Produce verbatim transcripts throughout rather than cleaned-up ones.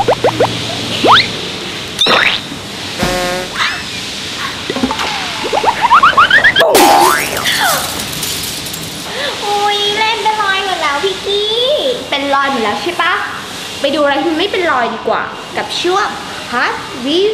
อุ้ยเล่นเป็นรอยหมดแล้วพี่กี้เป็นรอยหมดแล้วใช่ปะไปดูอะไรที่ไม่เป็นรอยดีกว่ากับช่วง Hot View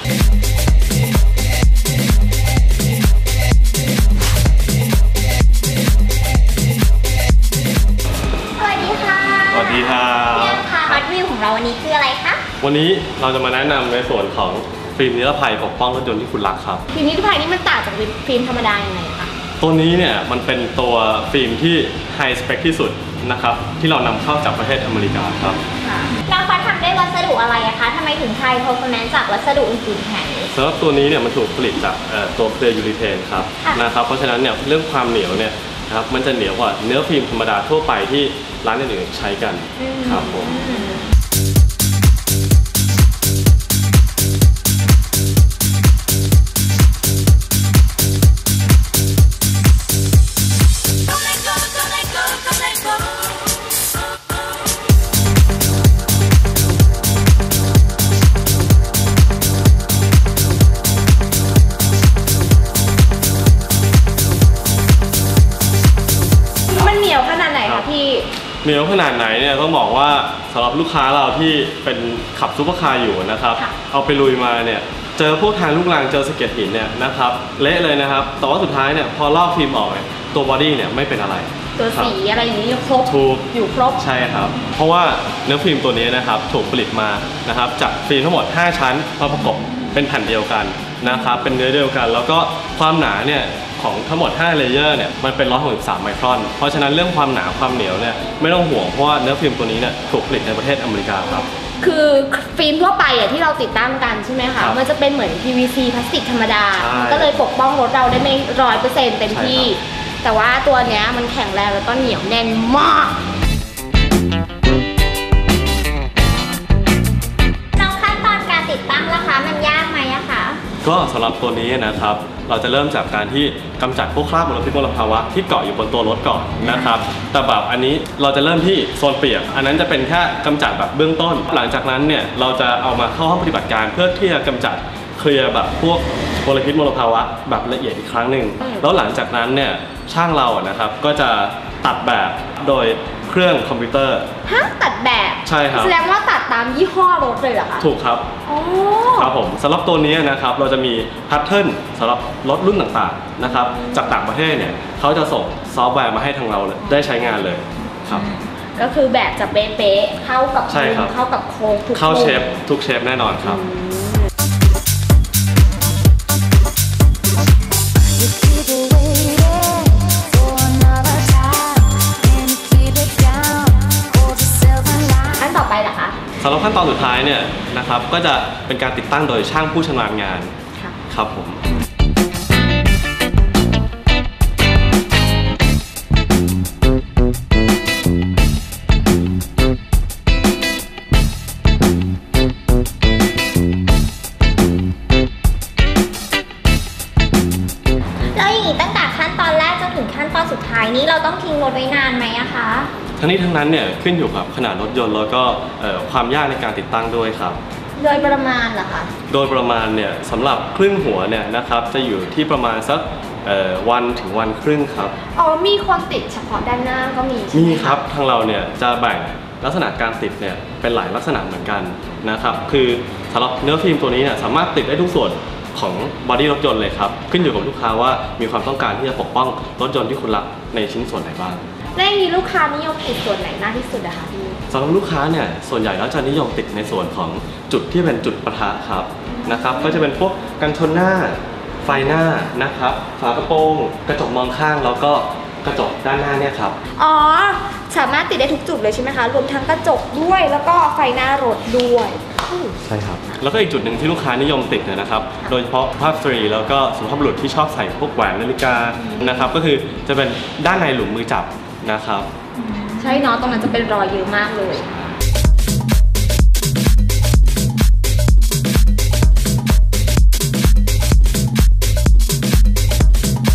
สวัสดีค่ะสวัสดีค่ะพี่ค่ะ Hot View ของเราวันนี้คืออะไรคะวันนี้เราจะมาแนะนำในส่วนของฟิล์มนิรภัยปกป้องรถยนต์ที่คุณรักครับฟิล์มนิรภัยนี่มันต่างจากฟิล์มธรรมดายังไงคะตัวนี้เนี่ยมันเป็นตัวฟิล์มที่ไฮสเปคที่สุดนะครับที่เรานำเข้าจากประเทศอเมริกาครับแล้วเขาทำด้วยวัสดุอะไรอะคะทำไมถึงไฮเพอร์ฟอร์แมนซ์จากวัสดุอื่นๆแทนสำหรับตัวนี้เนี่ยมันถูกผลิตจากตัวเคลือยูริเทนครับนะครับเพราะฉะนั้นเนี่ยเรื่องความเหนียวเนี่ยครับมันจะเหนียวกว่าเนื้อฟิล์มธรรมดาทั่วไปที่ร้านอื่นๆใช้กันครับผมเหนียวขนาดไหนเนี่ยต้องบอกว่าสำหรับลูกค้าเราที่เป็นขับซุปเปอร์คาร์อยู่นะครับเอาไปลุยมาเนี่ยเจอพวกทางลูกรังเจอสะเก็ดหินเนี่ยนะครับเละเลยนะครับแต่ว่าสุดท้ายเนี่ยพอลอกฟิล์มออกตัวบอดี้เนี่ยไม่เป็นอะไรตัวสีอะไรอย่างนี้ยังครบอยู่ครบใช่ครับเพราะว่าเนื้อฟิล์มตัวนี้นะครับถูกผลิตมานะครับจากฟิล์มทั้งหมดห้าชั้นมาประกบเป็นแผ่นเดียวกันนะครับเป็นเนื้อเดียวกันแล้วก็ความหนาเนี่ยของทั้งหมดห้าเลเยอร์เนี่ยมันเป็นหนึ่งร้อยหกสิบสามไมครอนเพราะฉะนั้นเรื่องความหนาความเหนียวเนี่ยไม่ต้องห่วงเพราะว่าเนื้อฟิล์มตัวนี้เนี่ยถูกผลิตในประเทศอเมริกาครับคือฟิล์มทั่วไปอ่ะที่เราติดตั้งกันใช่ไหมคะมันจะเป็นเหมือน พี วี ซี พลาสติกธรรมดามันก็เลยปกป้องรถเราได้ไม่ร้อยเปอร์เซ็นต์เต็มที่แต่ว่าตัวเนี้ยมันแข็งแรงแล้วก็เหนียวแน่นมากแล้วขั้นตอนการติดตั้งล่ะคะมันยากไหมอะคะก็สำหรับตัวนี้นะครับเราจะเริ่มจากการที่กำจัดพวกคราบมลพิษมลภาวะที่เกาะอยู่บนตัวรถก่อนนะครับแต่แบบอันนี้เราจะเริ่มที่โซนเปียกอันนั้นจะเป็นแค่กำจัดแบบเบื้องต้นหลังจากนั้นเนี่ยเราจะเอามาเข้าห้องปฏิบัติการเพื่อที่จะกำจัดเคลียร์แบบพวกมลพิษมลภาวะแบบละเอียดอีกครั้งหนึ่งแล้วหลังจากนั้นเนี่ยช่างเราอะนะครับก็จะตัดแบบโดยเครื่องคอมพิวเตอร์ฮะตัดแบบใช่ครับแสดงว่าตัดตามยี่ห้อรถเลยเหรอคะถูกครับอ๋อครับผมสำหรับตัวนี้นะครับเราจะมีแพทเทิร์นสำหรับรถรุ่นต่างๆนะครับจากต่างประเทศเนี่ยเขาจะส่งซอฟต์แวร์มาให้ทางเราเลยได้ใช้งานเลยครับก็คือแบบจะเป๊ะๆเข้ากับมุมเข้ากับโค้งทุกเข้าเชฟทุกเชฟแน่นอนครับสำหรับขั้นตอนสุดท้ายเนี่ยนะครับก็จะเป็นการติดตั้งโดยช่างผู้ชำนาญงานครับผมแล้วอย่างนี้ตั้งแต่ขั้นตอนแรกจนถึงขั้นตอนสุดท้ายนี้เราต้องทิ้งรถไว้นานไหมอะคะทั้งนี้ทั้งนั้นเนี่ยขึ้นอยู่กับขนาดรถยนต์แล้วก็ความยากในการติดตั้งด้วยครับโดยประมาณเหรอคะโดยประมาณเนี่ยสำหรับครึ่งหัวเนี่ยนะครับจะอยู่ที่ประมาณสักวันถึงวันครึ่งครับอ๋อมีคนติดเฉพาะด้านหน้าก็มีมีครับทางเราเนี่ยจะแบ่งลักษณะการติดเนี่ยเป็นหลายลักษณะเหมือนกันนะครับคือสำหรับเนื้อฟิล์มตัวนี้เนี่ยสามารถติดได้ทุกส่วนของบอดี้รถยนต์เลยครับขึ้นอยู่กับลูกค้าว่ามีความต้องการที่จะปกป้องรถยนต์ที่คุณรักในชิ้นส่วนไหนบ้างแล้วอย่างนี้ลูกค้านิยมติดส่วนไหนมากที่สุดอะคะพี่สำหรับลูกค้าเนี่ยส่วนใหญ่แล้วจะนิยมติดในส่วนของจุดที่เป็นจุดปะทะครับนะครับก็จะเป็นพวกกันชนหน้าไฟหน้านะครับฝากระโปรงกระจกมองข้างแล้วก็กระจกด้านหน้าเนี่ยครับอ๋อสามารถติดได้ทุกจุดเลยใช่ไหมคะรวมทั้งกระจกด้วยแล้วก็ไฟหน้ารถด้วยใช่ครับแล้วก็อีกจุดหนึ่งที่ลูกค้านิยมติดเนี่ยนะครับโดยเฉพาะภาพสตรีแล้วก็สุภาพบุรุษที่ชอบใส่พวกแหวนนาฬิกานะครับก็คือจะเป็นด้านในหลุมมือจับนะครับใช่เนาะตรงนั้นจะเป็นรอยเยอะมากเลย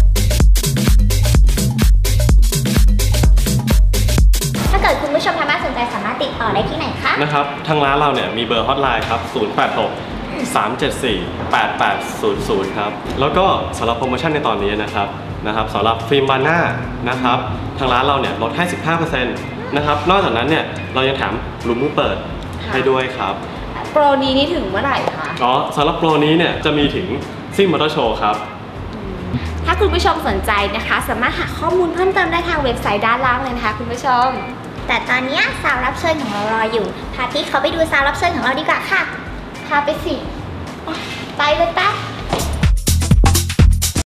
ถ้าเกิดคุณผู้ชมทางบ้านสนใจนๆสามารถติดต่อได้ที่ไหนคะนะครับทางร้านเราเนี่ยมีเบอร์ฮอตไลน์ครับ ศูนย์ แปด หก สาม เจ็ด สี่ แปด แปด ศูนย์ ศูนย์ ครับ แล้วก็สำหรับโปรโมชั่นในตอนนี้นะครับนะครับสำหรับฟิล์มบานหน้านะครับทางร้านเราเนี่ยลดให้ สิบห้าเปอร์เซ็นต์ นะครับนอกจากนั้นเนี่ยเรายังแถมหลุมมือเปิดให้ด้วยครับโปรนี้นี่ถึงเมื่อไหร่คะอ๋อสำหรับโปรนี้เนี่ยจะมีถึงซิ่งมอเตอร์โชว์ครับถ้าคุณผู้ชมสนใจนะคะสามารถหาข้อมูลเพิ่มเติมได้ทางเว็บไซต์ด้านล่างเลยนะคะคุณผู้ชมแต่ตอนนี้สาวรับเชิญของเรารออยู่พาพี่เขาไปดูสาวรับเชิญของเราดีกว่าค่ะพาไปสิไปเลยแป๊บ